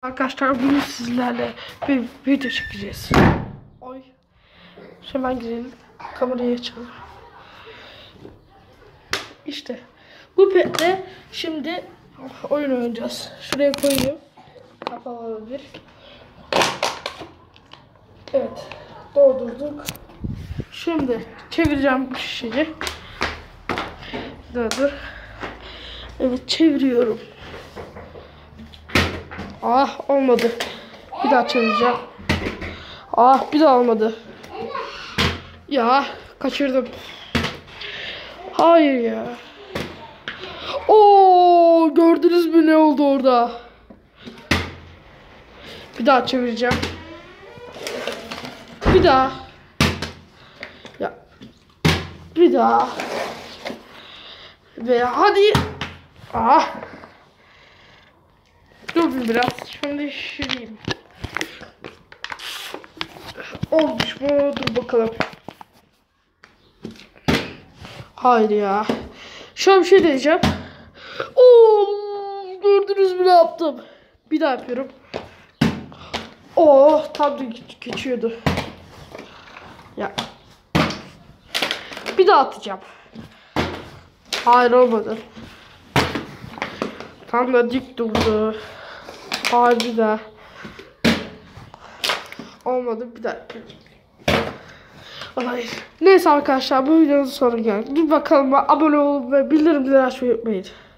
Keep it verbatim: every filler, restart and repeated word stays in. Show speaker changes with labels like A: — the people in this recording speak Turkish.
A: Arkadaşlar bugün sizlerle bir video çekeceğiz. Oy. Hemen girelim. Kamerayı açalım. İşte bu petle şimdi oyun oynayacağız. Şuraya koyayım. Kapalı olabilir. Evet. Doldurduk. Şimdi çevireceğim bu şişeyi. Dur dur. Evet, çeviriyorum. Ah, olmadı. Bir daha çevireceğim. Ah, bir daha olmadı. Ya kaçırdım. Hayır ya. Oo, gördünüz mü ne oldu orada? Bir daha çevireceğim. Bir daha. Ya. Bir daha. Ve hadi. Ah. Dur biraz. Şimdi şişireyim. Olmuş mu? Dur bakalım. Hayır ya. Şöyle bir şey diyeceğim. Oo, gördünüz mü ne yaptım? Bir daha yapıyorum. Oh, tam da geçiyordu. Ya. Bir daha atacağım. Hayır, olmadı. Tam da dik durdu. Hayır, bir daha. Olmadı, bir daha. Hayır. Neyse arkadaşlar, bu videonun sonuna geldik. Bir bakalım, abone olun ve bildirimleri açmayı unutmayın.